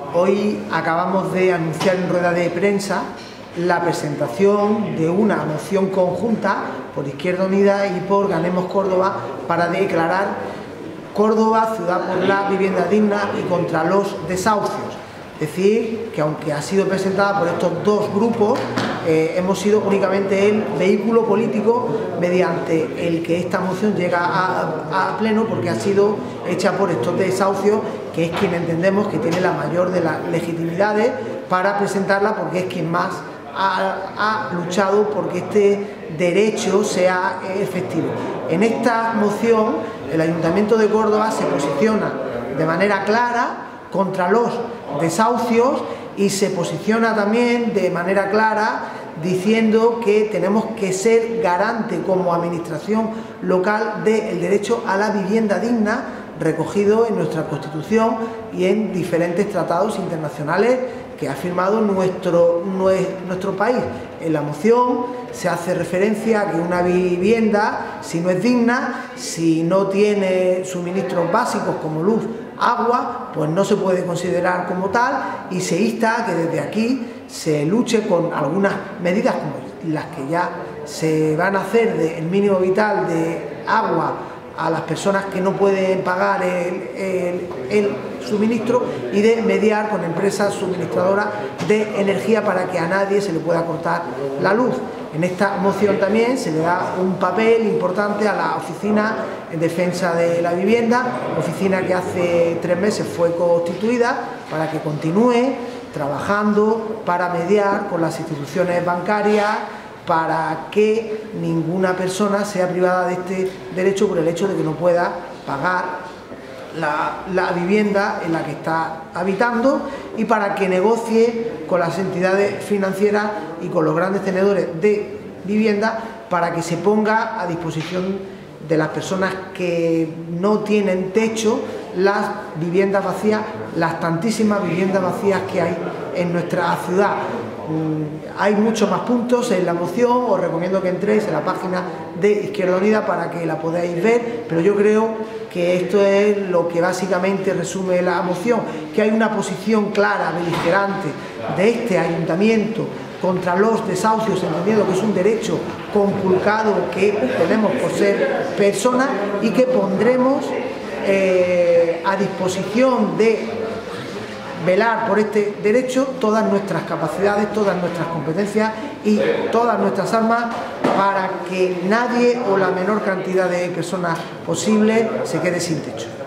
Hoy acabamos de anunciar en rueda de prensa la presentación de una moción conjunta por Izquierda Unida y por Ganemos Córdoba para declarar Córdoba ciudad por la vivienda digna y contra los desahucios. Es decir, que aunque ha sido presentada por estos dos grupos, hemos sido únicamente el vehículo político mediante el que esta moción llega a pleno, porque ha sido hecha por estos desahucios, que es quien entendemos que tiene la mayor de las legitimidades para presentarla, porque es quien más ha luchado porque este derecho sea efectivo. En esta moción, el Ayuntamiento de Córdoba se posiciona de manera clara contra los desahucios y se posiciona también de manera clara diciendo que tenemos que ser garante como administración local del derecho a la vivienda digna recogido en nuestra Constitución y en diferentes tratados internacionales que ha firmado nuestro país. En la moción se hace referencia a que una vivienda, si no es digna, si no tiene suministros básicos como luz, agua, pues no se puede considerar como tal, y se insta a que desde aquí se luche con algunas medidas como las que ya se van a hacer del mínimo vital de agua a las personas que no pueden pagar el suministro, y de mediar con empresas suministradoras de energía para que a nadie se le pueda cortar la luz. En esta moción también se le da un papel importante a la Oficina en Defensa de la Vivienda, oficina que hace 3 meses fue constituida para que continúe trabajando para mediar con las instituciones bancarias, para que ninguna persona sea privada de este derecho por el hecho de que no pueda pagar la vivienda en la que está habitando, y para que negocie con las entidades financieras y con los grandes tenedores de vivienda para que se ponga a disposición de las personas que no tienen techo las viviendas vacías, las tantísimas viviendas vacías que hay en nuestra ciudad. Hay muchos más puntos en la moción, os recomiendo que entréis en la página de Izquierda Unida para que la podáis ver, pero yo creo que esto es lo que básicamente resume la moción, que hay una posición clara, beligerante de este ayuntamiento contra los desahucios, entendiendo que es un derecho conculcado que tenemos por ser personas, y que pondremos a disposición de velar por este derecho todas nuestras capacidades, todas nuestras competencias y todas nuestras armas para que nadie o la menor cantidad de personas posible se quede sin techo.